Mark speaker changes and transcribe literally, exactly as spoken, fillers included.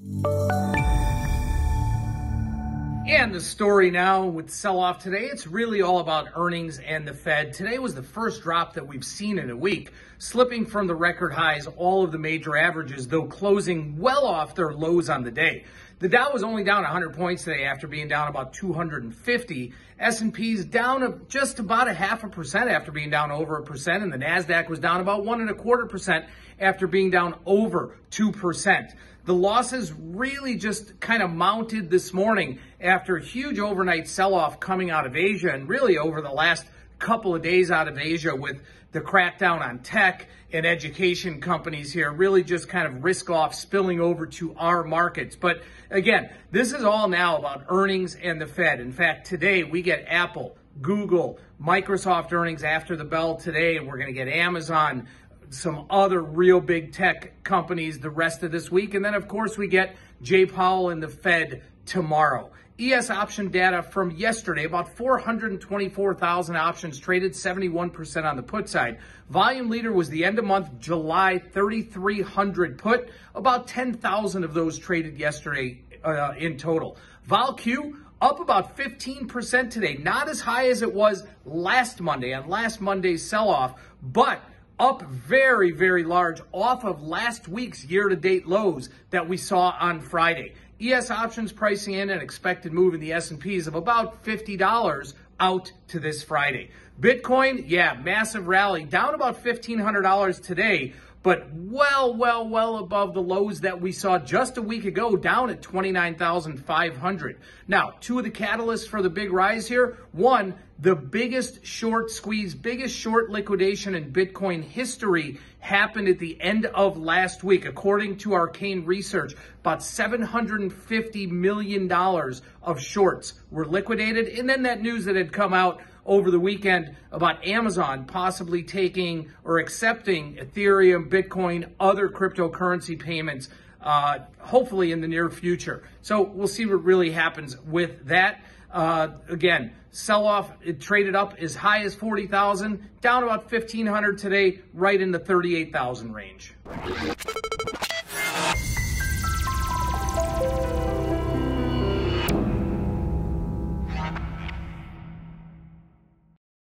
Speaker 1: And the story now with sell-off today, it's really all about earnings and the Fed. Today was the first drop that we've seen in a week, slipping from the record highs, all of the major averages, though closing well off their lows on the day. The Dow was only down one hundred points today after being down about two hundred fifty. S and P's down just about a half a percent after being down over a percent, and the NASDAQ was down about one and a quarter percent after being down over two percent. The losses really just kind of mounted this morning after a huge overnight sell-off coming out of Asia, and really over the last couple of days out of Asia with the crackdown on tech and education companies here, really just kind of risk off spilling over to our markets. But again, this is all now about earnings and the Fed. In fact, today we get Apple, Google, Microsoft earnings after the bell today, and we're going to get Amazon, some other real big tech companies the rest of this week. And then, of course, we get Jay Powell and the Fed tomorrow. E S option data from yesterday, about four hundred twenty-four thousand options traded, seventy-one percent on the put side. Volume leader was the end of month July, thirty-three hundred put, about ten thousand of those traded yesterday uh, in total. Vol Q up about fifteen percent today, not as high as it was last Monday on last Monday's sell-off, but up very, very large off of last week's year-to-date lows that we saw on Friday. E S options pricing in an expected move in the S and P's of about fifty dollars out to this Friday. Bitcoin, yeah, massive rally, down about fifteen hundred dollars today, but well, well, well above the lows that we saw just a week ago, down at twenty-nine thousand five hundred. Now, two of the catalysts for the big rise here. One, the biggest short squeeze, biggest short liquidation in Bitcoin history happened at the end of last week. According to Arcane Research, about seven hundred fifty million dollars of shorts were liquidated. And then that news that had come out over the weekend about Amazon possibly taking or accepting Ethereum, Bitcoin, other cryptocurrency payments, uh, hopefully in the near future. So we'll see what really happens with that. Uh, again, sell-off, it traded up as high as forty thousand, down about fifteen hundred today, right in the thirty-eight thousand range.